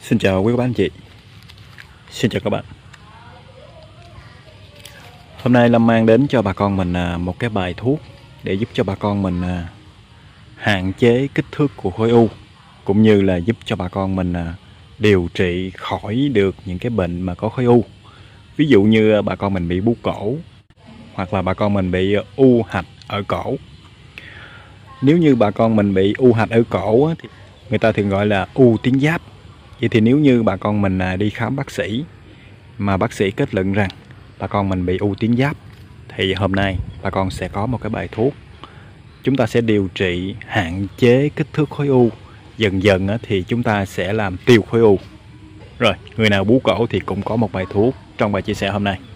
Xin chào quý các anh chị. Xin chào các bạn. Hôm nay Lâm mang đến cho bà con mình một cái bài thuốc để giúp cho bà con mình hạn chế kích thước của khối u, cũng như là giúp cho bà con mình điều trị khỏi được những cái bệnh mà có khối u. Ví dụ như bà con mình bị bú cổ, hoặc là bà con mình bị u hạch ở cổ. Nếu như bà con mình bị u hạch ở cổ thì người ta thường gọi là u tuyến giáp. Vậy thì nếu như bà con mình đi khám bác sĩ mà bác sĩ kết luận rằng bà con mình bị u tuyến giáp, thì hôm nay bà con sẽ có một cái bài thuốc. Chúng ta sẽ điều trị hạn chế kích thước khối u. Dần dần thì chúng ta sẽ làm tiêu khối u. Rồi, người nào bú cổ thì cũng có một bài thuốc trong bài chia sẻ hôm nay.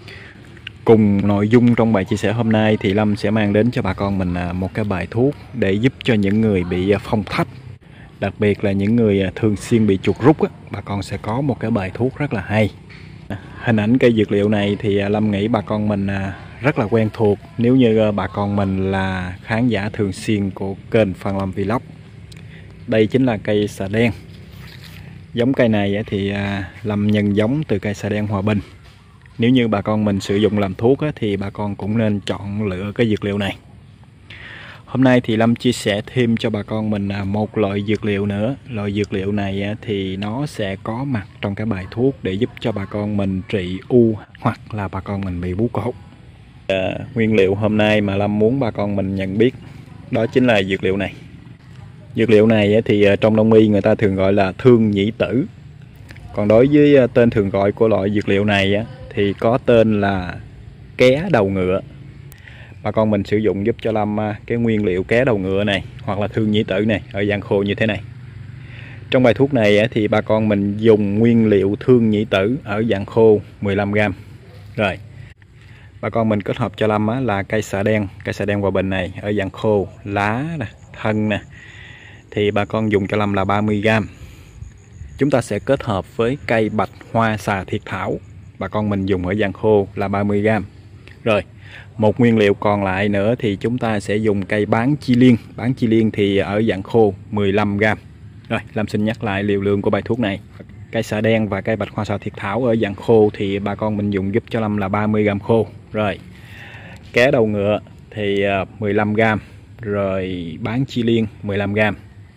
Cùng nội dung trong bài chia sẻ hôm nay thì Lâm sẽ mang đến cho bà con mình một cái bài thuốc để giúp cho những người bị phong thấp, đặc biệt là những người thường xuyên bị chuột rút bà con sẽ có một cái bài thuốc rất là hay. Hình ảnh cây dược liệu này thì Lâm nghĩ bà con mình rất là quen thuộc nếu như bà con mình là khán giả thường xuyên của kênh Phan Lâm Vlog. Đây chính là cây xà đen. Giống cây này thì Lâm nhân giống từ cây xà đen Hòa Bình. Nếu như bà con mình sử dụng làm thuốc thì bà con cũng nên chọn lựa cái dược liệu này. Hôm nay thì Lâm chia sẻ thêm cho bà con mình một loại dược liệu nữa. Loại dược liệu này thì nó sẽ có mặt trong cái bài thuốc để giúp cho bà con mình trị u, hoặc là bà con mình bị bú cổ. Nguyên liệu hôm nay mà Lâm muốn bà con mình nhận biết đó chính là dược liệu này. Dược liệu này thì trong đông y người ta thường gọi là thương nhĩ tử. Còn đối với tên thường gọi của loại dược liệu này thì có tên là ké đầu ngựa. Bà con mình sử dụng giúp cho Lâm cái nguyên liệu ké đầu ngựa này hoặc là thương nhĩ tử này ở dạng khô như thế này. Trong bài thuốc này thì bà con mình dùng nguyên liệu thương nhĩ tử ở dạng khô 15g. Rồi, bà con mình kết hợp cho Lâm là cây xà đen Hòa Bình này ở dạng khô, lá nè, thân nè, thì bà con dùng cho Lâm là 30g. Chúng ta sẽ kết hợp với cây bạch hoa xà thiệt thảo, bà con mình dùng ở dạng khô là 30g. Rồi, một nguyên liệu còn lại nữa thì chúng ta sẽ dùng cây bán chi liên. Bán chi liên thì ở dạng khô 15g. Rồi, Lâm xin nhắc lại liều lượng của bài thuốc này. Cây xà đen và cây bạch hoa xà thiệt thảo ở dạng khô thì bà con mình dùng giúp cho Lâm là 30g khô. Rồi, ké đầu ngựa thì 15g. Rồi, bán chi liên 15g.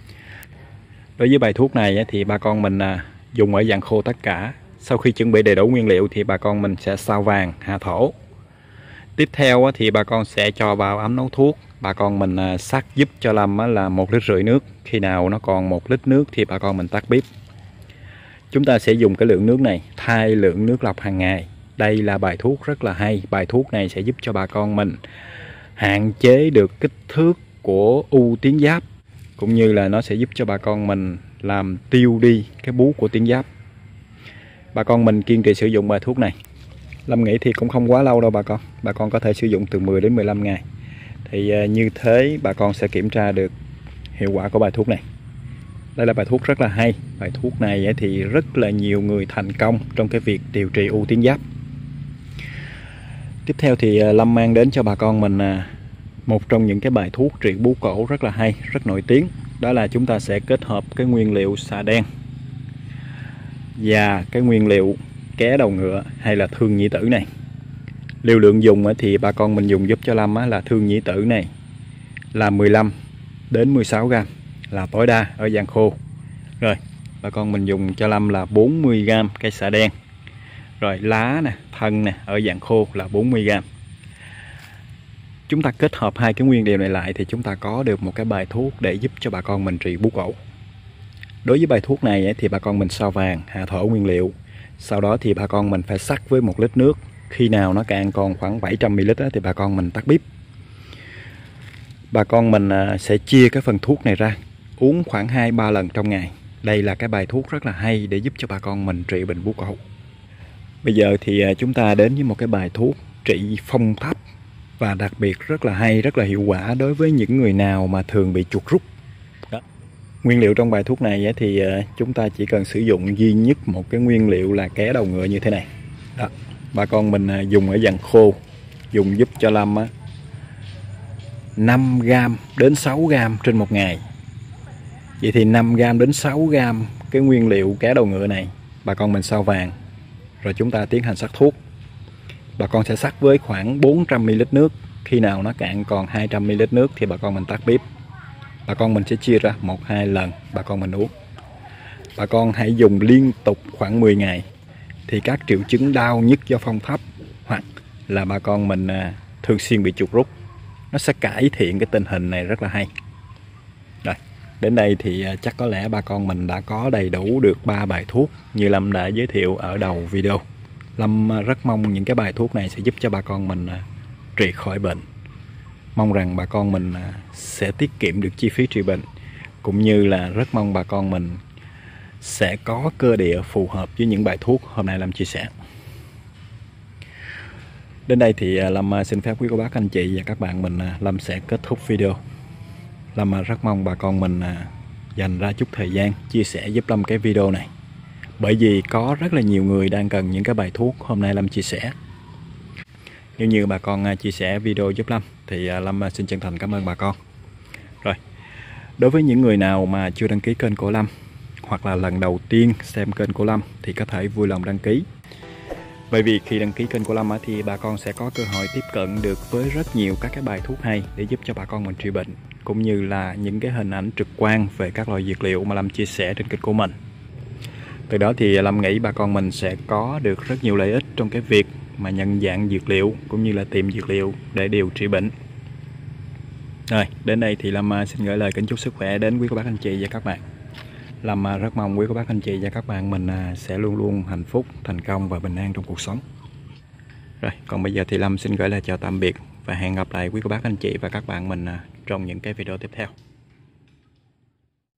Đối với bài thuốc này thì bà con mình dùng ở dạng khô tất cả. Sau khi chuẩn bị đầy đủ nguyên liệu thì bà con mình sẽ sao vàng, hạ thổ. Tiếp theo thì bà con sẽ cho vào ấm nấu thuốc. Bà con mình sắc giúp cho Lâm là 1,5 lít nước. Khi nào nó còn 1 lít nước thì bà con mình tắt bếp. Chúng ta sẽ dùng cái lượng nước này thay lượng nước lọc hàng ngày. Đây là bài thuốc rất là hay. Bài thuốc này sẽ giúp cho bà con mình hạn chế được kích thước của u tuyến giáp, cũng như là nó sẽ giúp cho bà con mình làm tiêu đi cái bú của tuyến giáp. Bà con mình kiên trì sử dụng bài thuốc này, Lâm nghĩ thì cũng không quá lâu đâu bà con. Bà con có thể sử dụng từ 10 đến 15 ngày. Thì như thế bà con sẽ kiểm tra được hiệu quả của bài thuốc này. Đây là bài thuốc rất là hay. Bài thuốc này thì rất là nhiều người thành công trong cái việc điều trị u tuyến giáp. Tiếp theo thì Lâm mang đến cho bà con mình một trong những cái bài thuốc trị bú cổ rất là hay, rất nổi tiếng. Đó là chúng ta sẽ kết hợp cái nguyên liệu xà đen và cái nguyên liệu ké đầu ngựa hay là thương nhĩ tử này. Liều lượng dùng thì bà con mình dùng giúp cho Lâm là thương nhĩ tử này là 15 đến 16g là tối đa ở dạng khô. Rồi, bà con mình dùng cho Lâm là 40g cây xà đen. Rồi, lá nè, thân nè ở dạng khô là 40g. Chúng ta kết hợp hai cái nguyên liệu này lại thì chúng ta có được một cái bài thuốc để giúp cho bà con mình trị bú cổ. Đối với bài thuốc này thì bà con mình sao vàng, hạ thổ nguyên liệu. Sau đó thì bà con mình phải sắc với 1 lít nước. Khi nào nó cạn còn khoảng 700ml thì bà con mình tắt bếp. Bà con mình sẽ chia cái phần thuốc này ra, uống khoảng 2-3 lần trong ngày. Đây là cái bài thuốc rất là hay để giúp cho bà con mình trị bệnh bú cổ. Bây giờ thì chúng ta đến với một cái bài thuốc trị phong thấp, và đặc biệt rất là hay, rất là hiệu quả đối với những người nào mà thường bị chuột rút. Đó. Nguyên liệu trong bài thuốc này thì chúng ta chỉ cần sử dụng duy nhất một cái nguyên liệu là ké đầu ngựa như thế này. Đó. Bà con mình dùng ở dạng khô, dùng giúp cho Lâm 5g đến 6g trên một ngày. Vậy thì 5g đến 6g cái nguyên liệu cá đầu ngựa này bà con mình sao vàng, rồi chúng ta tiến hành sắc thuốc. Bà con sẽ sắc với khoảng 400ml nước. Khi nào nó cạn còn 200ml nước thì bà con mình tắt bếp. Bà con mình sẽ chia ra 1-2 lần bà con mình uống. Bà con hãy dùng liên tục khoảng 10 ngày thì các triệu chứng đau nhức do phong thấp hoặc là bà con mình thường xuyên bị chuột rút, nó sẽ cải thiện cái tình hình này rất là hay. Rồi, đến đây thì chắc có lẽ bà con mình đã có đầy đủ được 3 bài thuốc như Lâm đã giới thiệu ở đầu video. Lâm rất mong những cái bài thuốc này sẽ giúp cho bà con mình trị khỏi bệnh. Mong rằng bà con mình sẽ tiết kiệm được chi phí trị bệnh, cũng như là rất mong bà con mình sẽ có cơ địa phù hợp với những bài thuốc hôm nay Lâm chia sẻ. Đến đây thì Lâm xin phép quý cô bác anh chị và các bạn mình Lâm sẽ kết thúc video. Lâm rất mong bà con mình dành ra chút thời gian chia sẻ giúp Lâm cái video này, bởi vì có rất là nhiều người đang cần những cái bài thuốc hôm nay Lâm chia sẻ. Nếu như bà con chia sẻ video giúp Lâm thì Lâm xin chân thành cảm ơn bà con. Rồi, đối với những người nào mà chưa đăng ký kênh của Lâm hoặc là lần đầu tiên xem kênh của Lâm thì có thể vui lòng đăng ký. Bởi vì khi đăng ký kênh của Lâm thì bà con sẽ có cơ hội tiếp cận được với rất nhiều các cái bài thuốc hay để giúp cho bà con mình trị bệnh, cũng như là những cái hình ảnh trực quan về các loại dược liệu mà Lâm chia sẻ trên kênh của mình. Từ đó thì Lâm nghĩ bà con mình sẽ có được rất nhiều lợi ích trong cái việc mà nhận dạng dược liệu cũng như là tìm dược liệu để điều trị bệnh. Rồi, đến đây thì Lâm xin gửi lời kính chúc sức khỏe đến quý cô bác anh chị và các bạn. Lâm rất mong quý cô bác anh chị và các bạn mình sẽ luôn luôn hạnh phúc, thành công và bình an trong cuộc sống. Rồi, còn bây giờ thì Lâm xin gửi lời chào tạm biệt và hẹn gặp lại quý cô bác anh chị và các bạn mình trong những cái video tiếp theo.